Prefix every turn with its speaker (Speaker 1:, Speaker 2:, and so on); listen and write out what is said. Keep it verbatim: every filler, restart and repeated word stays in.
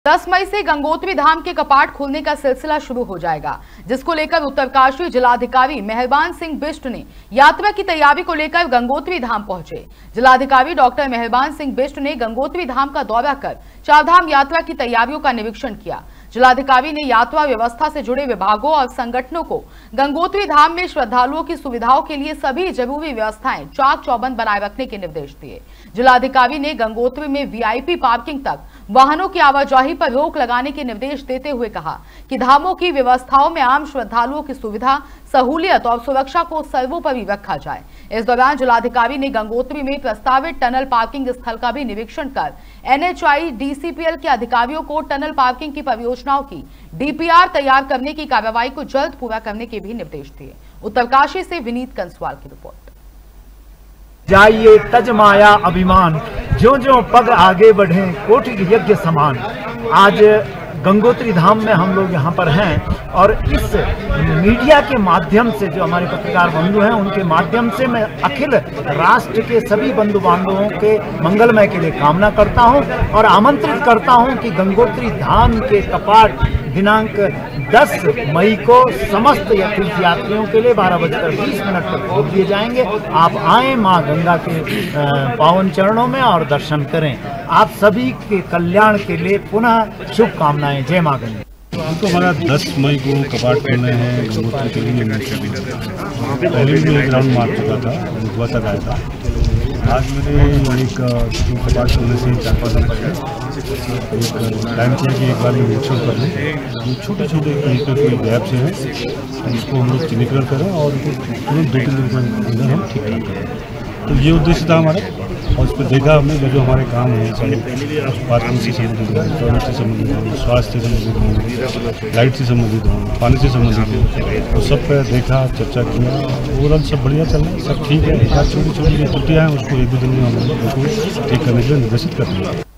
Speaker 1: दस मई से गंगोत्री धाम के कपाट खोलने का सिलसिला शुरू हो जाएगा, जिसको लेकर उत्तरकाशी जिलाधिकारी मेहरबान सिंह बिष्ट ने यात्रा की तैयारी को लेकर गंगोत्री धाम पहुंचे। जिलाधिकारी डॉक्टर मेहरबान सिंह बिष्ट ने गंगोत्री धाम का दौरा कर चारधाम यात्रा की तैयारियों का निरीक्षण किया। जिलाधिकारी ने यात्रा व्यवस्था से जुड़े विभागों और संगठनों को गंगोत्री धाम में श्रद्धालुओं की सुविधाओं के लिए सभी जरूरी व्यवस्थाएं चाक चौबंद बनाए रखने के निर्देश दिए। जिलाधिकारी ने गंगोत्री में वीआईपी पार्किंग तक वाहनों की आवाजाही पर रोक लगाने के निर्देश देते हुए कहा कि धामों की व्यवस्थाओं में आम श्रद्धालुओं की सुविधा, सहूलियत और सुरक्षा को सर्वोपरि रखा जाए। इस दौरान जिलाधिकारी ने गंगोत्री में प्रस्तावित टनल पार्किंग स्थल का भी निरीक्षण कर एनएचआई डीसीपीएल के अधिकारियों को टनल पार्किंग की परियोजनाओं की डीपीआर तैयार करने की कार्रवाई को जल्द पूरा करने के भी निर्देश दिए। उत्तरकाशी से विनीत कंसवाल की रिपोर्ट।
Speaker 2: जाइए तज माया अभिमान, जो जो पग आगे बढ़े कोटि यज्ञ समान। आज गंगोत्री धाम में हम लोग यहाँ पर हैं और इस मीडिया के माध्यम से जो हमारे पत्रकार बंधु हैं उनके माध्यम से मैं अखिल राष्ट्र के सभी बंधु बांधवों के मंगलमय के लिए कामना करता हूँ और आमंत्रित करता हूँ कि गंगोत्री धाम के कपाट दिनांक दस मई को समस्त तीर्थ यात्रियों के लिए बारह बजकर बीस मिनट पर खोल दिए जाएंगे। आप आएं मां गंगा के पावन चरणों में और दर्शन करें। आप सभी के कल्याण के लिए पुनः शुभकामनाएं। जय मां गंगा।
Speaker 3: तो हमारा दस मई को कपाट खोलने हैं गंगोत्री के लिए। पहले भी एक राउंड मार चुका था, मुझवा तक आया था। आज मैंने एक कपाट खोलने से चार पाँच दिन पहले एक टाइम किया कि एक बार में निरीक्षण कर लें जो छोटे छोटे कहीं पर कोई गैप से हैं उसको हम लोग निकल करें और उनको तुरंत दो तीन दिन के अंदर हम ठीक ठाक करें। तो ये उद्देश्य था हमारा और उस पर देखा हमने जो जो हमारे काम हैं चाहे पार्किंग से संबंधित हों, टॉयलेट से संबंधित हों, स्वास्थ्य से संबंधित हों, लाइट से संबंधित हों, पानी से संबंधित हों, तो सब पर देखा, चर्चा किया। ओवरऑल सब बढ़िया चल रहा है, सब ठीक है। छोटी छोटी जो त्रुटियाँ हैं उसको एक दो दिन में हम लोग उसको ठीक करने के लिए निर्देशित कर दिया।